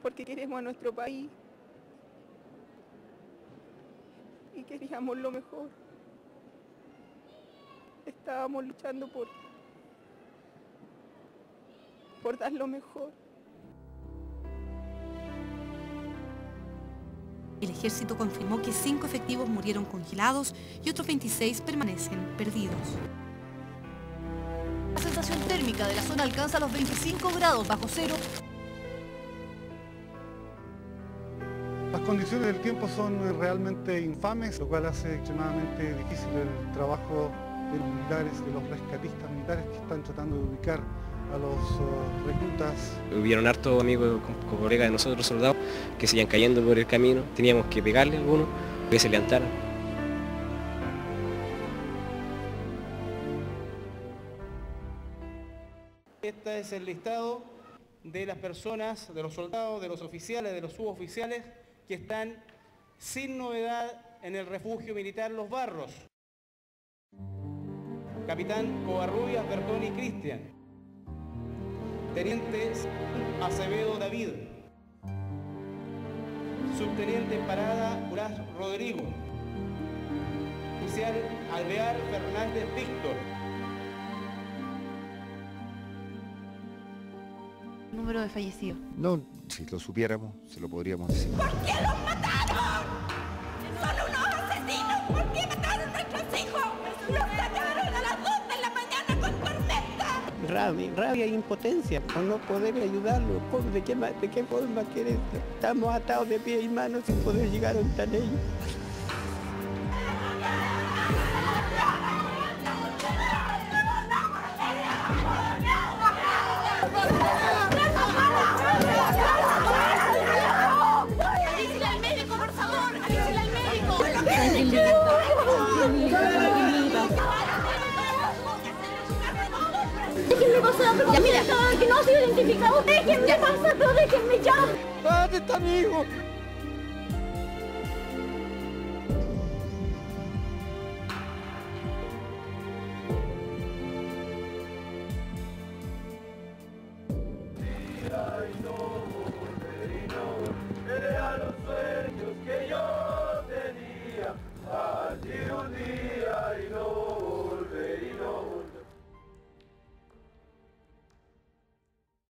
porque queremos a nuestro país y queríamos lo mejor. Estábamos luchando por dar lo mejor. El ejército confirmó que 5 efectivos murieron congelados y otros 26 permanecen perdidos. La sensación térmica de la zona alcanza los 25 grados bajo cero. Las condiciones del tiempo son realmente infames, lo cual hace extremadamente difícil el trabajo de los militares, de los rescatistas militares que están tratando de ubicar a los reclutas. Hubieron hartos amigos, colegas de nosotros, soldados, que se iban cayendo por el camino. Teníamos que pegarle a algunos, que se levantaran. Este es el listado de las personas, de los soldados, de los oficiales, de los suboficiales que están sin novedad en el refugio militar Los Barros. Capitán Covarrubias Bertoni Cristian. Teniente Acevedo David. Subteniente Parada Blas Rodrigo. Oficial Alvear Fernández Víctor. Número de fallecidos. No, si lo supiéramos, se lo podríamos decir. ¿Por qué los mataron? ¡Son unos asesinos! ¿Por qué mataron a nuestros hijos? ¡Los sacaron a las 2 de la mañana con tormenta! Rabia e impotencia por no poder ayudarlos. ¿De qué forma quieres? Estamos atados de pies y manos sin poder llegar a ellos. Déjenme pasar, ya mira, que no ha sido identificado. Déjenme pasar, pero déjenme ya. ¿Dónde está mi hijo?